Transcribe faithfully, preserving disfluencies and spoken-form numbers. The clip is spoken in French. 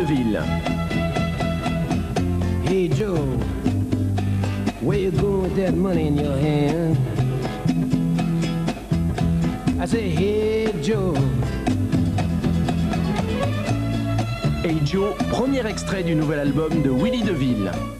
Deville. Hey Joe, where you going with that money in your hand? I say, hey Joe. Hey Joe, premier extrait du nouvel album de Willy DeVille.